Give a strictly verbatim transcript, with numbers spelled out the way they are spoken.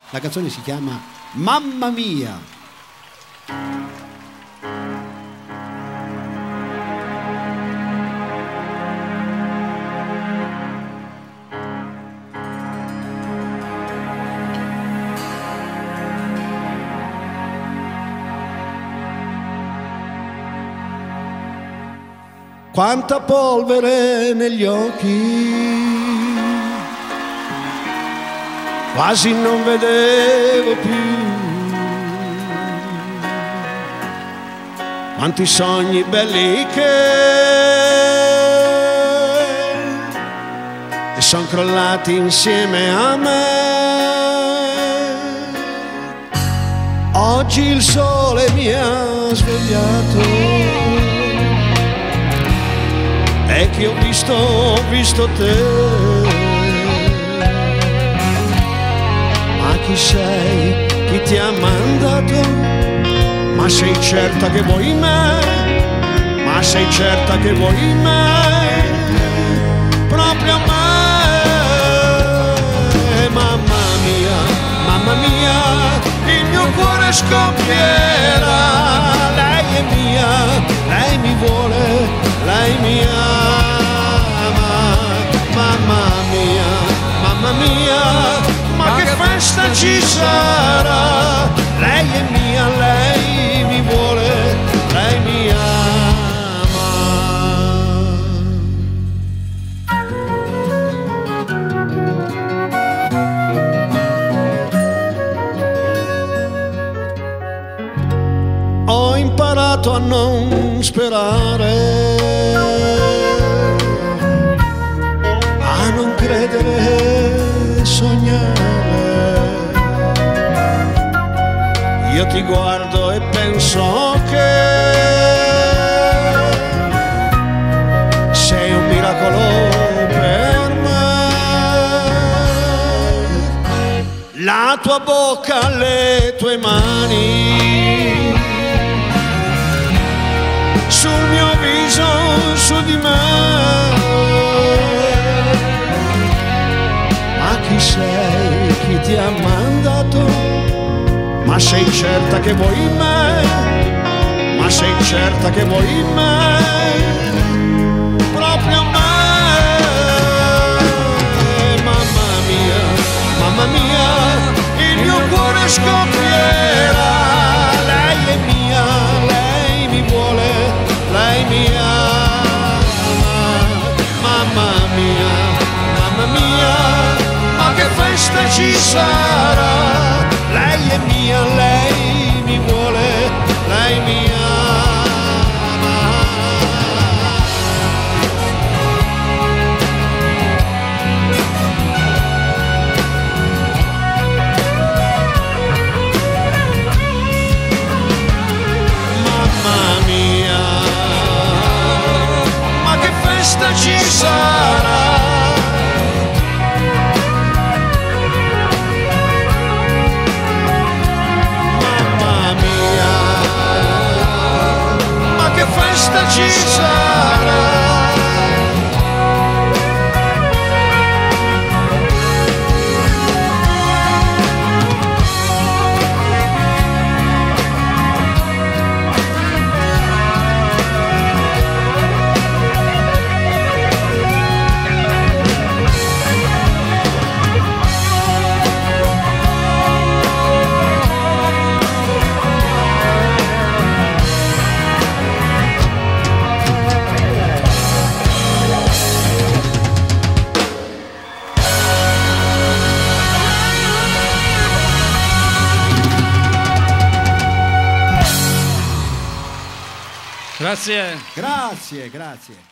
La canzone si chiama Mamma Mia. Quanta polvere negli occhi, quasi non vedevo più. Quanti sogni belli che son crollati insieme a me. Oggi il sole mi ha svegliato e che ho visto, ho visto te. Ma chi sei, chi ti ha mandato? Ma sei certa che vuoi me? Ma sei certa che vuoi me? Proprio me? Mamma mia, mamma mia, il mio cuore scoppierà. Lei è mia, lei mi vuole, lei mi ama. Mamma mia, mamma mia, ma che festa ci sarà. Lei è mia, lei mi vuole, lei mi ama. Ho imparato a non sperare, a non credere, sognare. Io ti guardo e penso che sei un miracolo per me. La tua bocca, le tue mani sul mio viso, su di me. Ma chi sei, chi ti ha mandato? Ma sei certa che vuoi me? Ma sei certa che vuoi me? Proprio me? Mamma mia, mamma mia, il mio cuore scoppierà. Lei è mia, lei mi vuole, lei mi ama. Mamma mia, mamma mia, ma che festa ci sarà. Lei è mia, lei mi vuole, lei mi ama. Mamma mia, ma che festa ci sarà. Ci sarà. Grazie. Grazie, grazie.